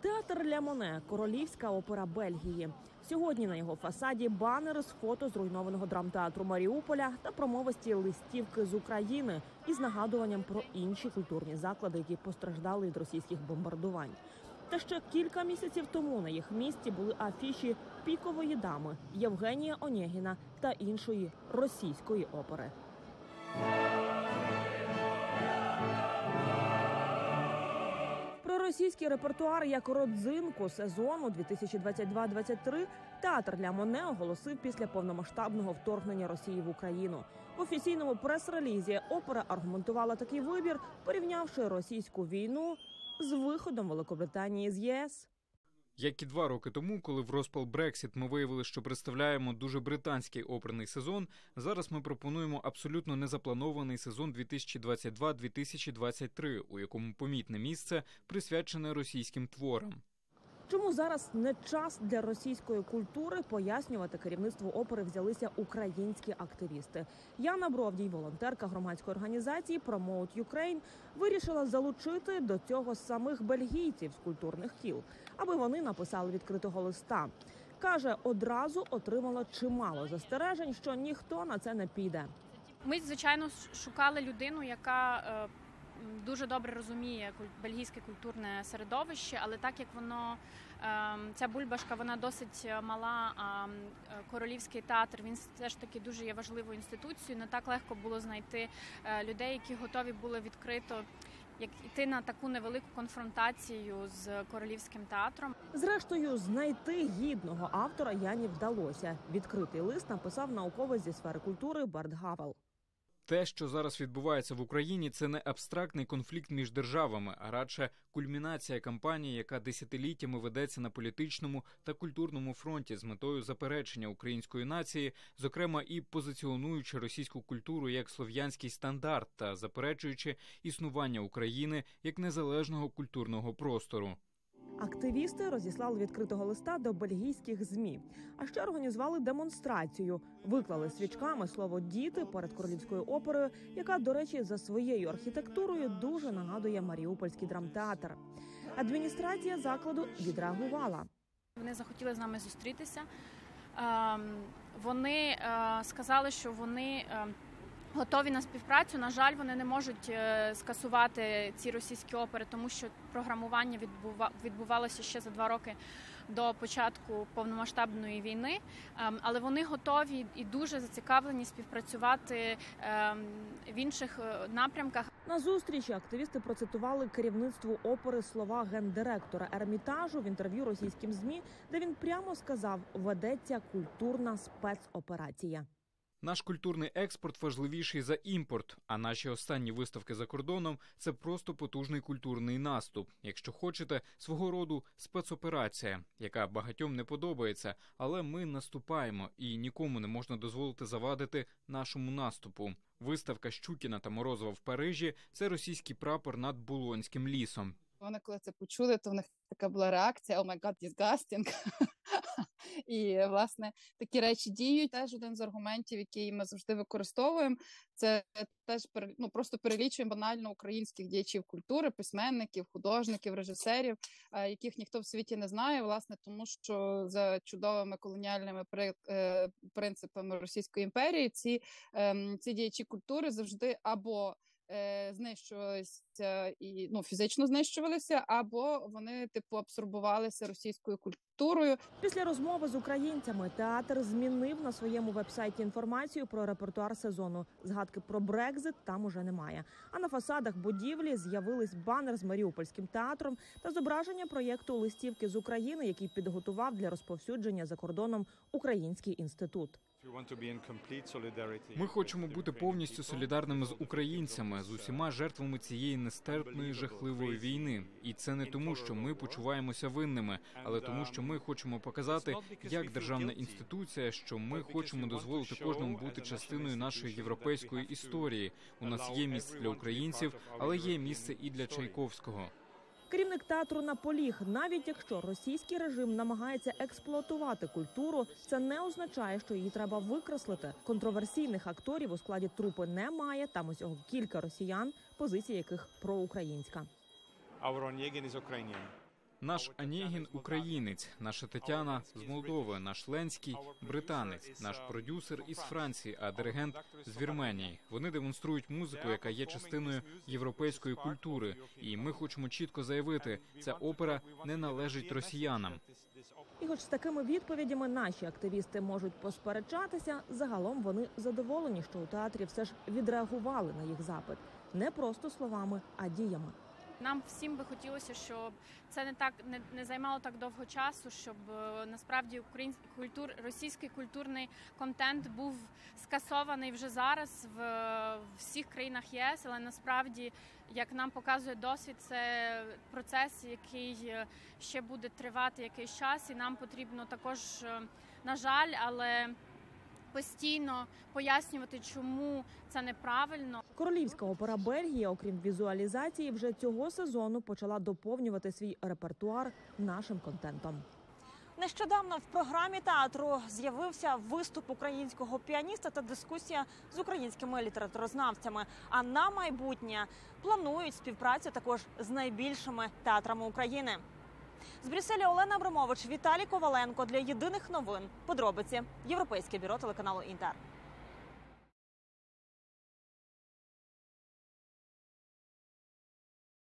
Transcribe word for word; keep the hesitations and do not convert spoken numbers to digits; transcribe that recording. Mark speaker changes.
Speaker 1: Театр Ля Моне – королівська опера Бельгії. Сьогодні на його фасаді банери з фото зруйнованого драмтеатру Маріуполя та промовисті листівки з України із нагадуванням про інші культурні заклади, які постраждали від російських бомбардувань. Та ще кілька місяців тому на їх місці були афіші «Пікової дами», Євгенія Онєгіна та іншої російської опери. Російський репертуар як родзинку сезону дві тисячі двадцять два - двадцять три театр Ля Моне оголосив після повномасштабного вторгнення Росії в Україну. В офіційному прес-релізі опера аргументувала такий вибір, порівнявши російську війну з виходом Великобританії з ЄС.
Speaker 2: Як і два роки тому, коли в розпал Брексіт ми виявили, що представляємо дуже британський оперний сезон, зараз ми пропонуємо абсолютно незапланований сезон дві тисячі двадцять два - дві тисячі двадцять три, у якому помітне місце присвячене російським творам.
Speaker 1: Чому зараз не час для російської культури, пояснювати керівництву опери взялися українські активісти. Яна Бровдій, волонтерка громадської організації Promote Ukraine, вирішила залучити до цього самих бельгійців з культурних кіл, аби вони написали відкритого листа. Каже, одразу отримала чимало застережень, що ніхто на це не піде.
Speaker 3: Ми, звичайно, шукали людину, яка дуже добре розуміє бельгійське культурне середовище, але так як воно, ця бульбашка, вона досить мала, а королівський театр, він все ж таки дуже є важливою інституцією, не так легко було знайти людей, які готові були відкрито як йти на таку невелику конфронтацію з королівським театром.
Speaker 1: Зрештою, знайти гідного автора Яні вдалося. Відкритий лист написав науковець зі сфери культури Берт Гавел.
Speaker 2: Те, що зараз відбувається в Україні, це не абстрактний конфлікт між державами, а радше кульмінація кампанії, яка десятиліттями ведеться на політичному та культурному фронті з метою заперечення української нації, зокрема і позиціонуючи російську культуру як слов'янський стандарт та заперечуючи існування України як незалежного культурного простору.
Speaker 1: Активісти розіслали відкритого листа до бельгійських ЗМІ, а ще організували демонстрацію. Виклали свічками слово «діти» перед королівською оперою, яка, до речі, за своєю архітектурою дуже нагадує Маріупольський драмтеатр. Адміністрація закладу відреагувала.
Speaker 3: Вони захотіли з нами зустрітися. Вони сказали, що вони готові на співпрацю. На жаль, вони не можуть скасувати ці російські опери, тому що програмування відбувалося ще за два роки до початку повномасштабної війни. Але вони готові і дуже зацікавлені співпрацювати в інших напрямках.
Speaker 1: На зустрічі активісти процитували керівництву опери слова гендиректора Ермітажу в інтерв'ю російським ЗМІ, де він прямо сказав: «Ведеться культурна спецоперація».
Speaker 2: Наш культурний експорт важливіший за імпорт, а наші останні виставки за кордоном – це просто потужний культурний наступ. Якщо хочете, свого роду спецоперація, яка багатьом не подобається, але ми наступаємо і нікому не можна дозволити завадити нашому наступу. Виставка Щукіна та Морозова в Парижі – це російський прапор над Булонським лісом.
Speaker 4: Вони коли це почули, то в них така була реакція «Oh my God, disgusting». І, власне, такі речі діють. Теж один з аргументів, який ми завжди використовуємо, це теж ну, просто перелічуємо банально українських діячів культури, письменників, художників, режисерів, яких ніхто в світі не знає, власне, тому що за чудовими колоніальними принципами Російської імперії ці, ці діячі культури завжди або знищувалися і ну фізично знищувалися, або вони типу абсорбувалися російською культурою.
Speaker 1: Після розмови з українцями театр змінив на своєму вебсайті інформацію про репертуар сезону. Згадки про Брекзит там уже немає. А на фасадах будівлі з'явились банер з Маріупольським театром та зображення проєкту «Листівки з України», який підготував для розповсюдження за кордоном Український інститут.
Speaker 2: Ми хочемо бути повністю солідарними з українцями, з усіма жертвами цієї нестерпної, жахливої війни. І це не тому, що ми почуваємося винними, але тому, що ми хочемо показати, як державна інституція, що ми хочемо дозволити кожному бути частиною нашої європейської історії. У нас є місце для українців, але є місце і для Чайковського.
Speaker 1: Керівник театру наполіг, навіть якщо російський режим намагається експлуатувати культуру, це не означає, що її треба викреслити. Контроверсійних акторів у складі трупи немає, там усього кілька росіян, позиція яких проукраїнська.
Speaker 2: Наш Онегін – українець, наша Тетяна – з Молдови, наш Ленський – британець, наш продюсер із Франції, а диригент – з Вірменії. Вони демонструють музику, яка є частиною європейської культури. І ми хочемо чітко заявити, ця опера не належить росіянам.
Speaker 1: І хоч з такими відповідями наші активісти можуть посперечатися, загалом вони задоволені, що у театрі все ж відреагували на їх запит. Не просто словами, а діями.
Speaker 3: Нам всім би хотілося, щоб це не так не, не займало так довго часу, щоб е, насправді український культур, російський культурний контент був скасований вже зараз в, в всіх країнах ЄС, але насправді, як нам показує досвід, це процес, який ще буде тривати якийсь час, і нам потрібно також, на жаль, але постійно пояснювати, чому це неправильно.
Speaker 1: Королівська опера Бельгії, окрім візуалізації, вже цього сезону почала доповнювати свій репертуар нашим контентом. Нещодавно в програмі театру з'явився виступ українського піаніста та дискусія з українськими літературознавцями. А на майбутнє планують співпрацю також з найбільшими театрами України. З Брюсселя Олена Абрамович, Віталій Коваленко для Єдиних новин. Подробиці. Європейське бюро телеканалу Інтер.